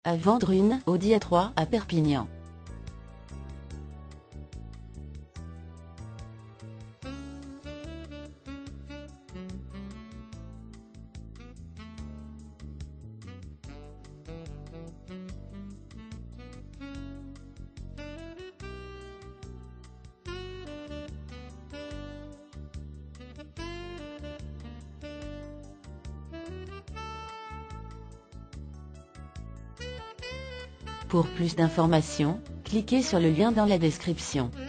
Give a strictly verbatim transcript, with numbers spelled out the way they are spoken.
À vendre une Audi A trois à Perpignan. Pour plus d'informations, cliquez sur le lien dans la description.